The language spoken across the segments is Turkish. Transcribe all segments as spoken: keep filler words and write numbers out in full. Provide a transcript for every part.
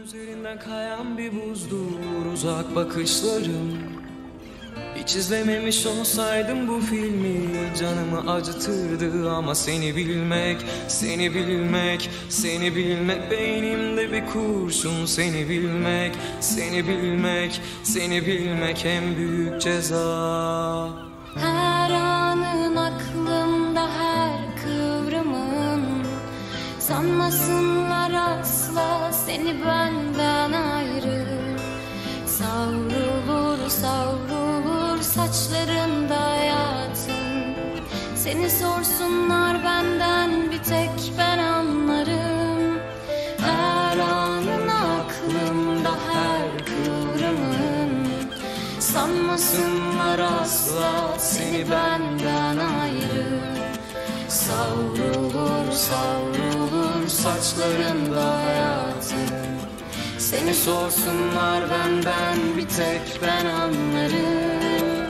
Üzerinden kayan bir buzdur uzak bakışlarım. Hiç izlememiş olsaydım bu filmi canımı acıtırdı. Ama seni bilmek, seni bilmek, seni bilmek beynimde bir kurşun. Seni bilmek, seni bilmek, seni bilmek en büyük ceza. Her anın aklımda, her kıvrımın. Sanmasınlar asla seni benden ayrı. Savrulur savrulur saçlarında hayatın. Seni sorsunlar benden, bir tek ben anlarım. Her anın aklımda, her kıvrımın. Sanmasınlar asla seni benden ayrı. Savrulur savrulur saçlarında hayatın. Seni sorsunlar benden, bir tek ben anlarım.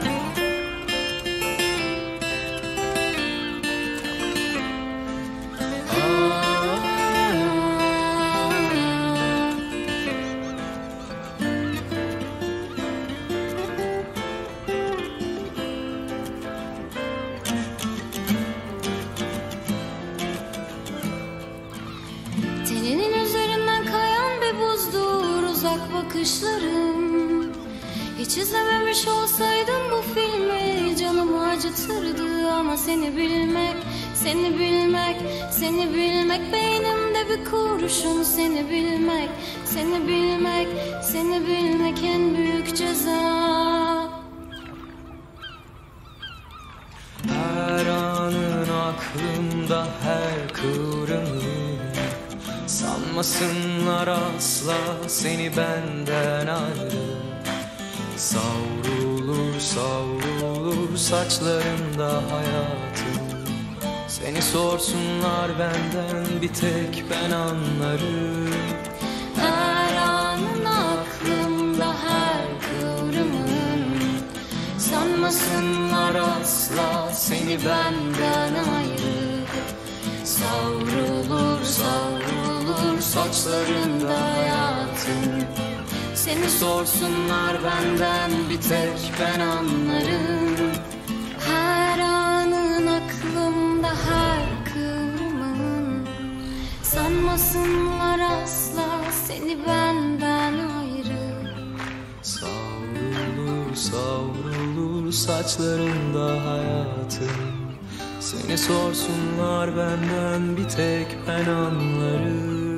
Teninin üzerinden kayan bir buzdur uzak bakışlarım. Hiç izlememiş olsaydım bu filmi canımı acıtırdı. Ama seni bilmek, seni bilmek, seni bilmek beynimde bir kurşun. Seni bilmek, seni bilmek, seni bilmek en büyük ceza. Her anın aklımda, her kıvrımın. Sanmasınlar asla seni benden ayrı. Savrulur savrulur saçlarında hayatım. Seni sorsunlar benden, bir tek ben anlarım. Her anın aklımda, her kıvrımın. Sanmasınlar asla seni benden ayrı. Savrulur savrulur saçlarında hayatın. Seni sorsunlar benden, bir tek ben anlarım. Her anın aklımda, her kıvrımın. Sanmasınlar asla seni benden ayrı. Savrulur savrulur saçlarında hayatım. Seni sorsunlar benden, bir tek ben anlarım.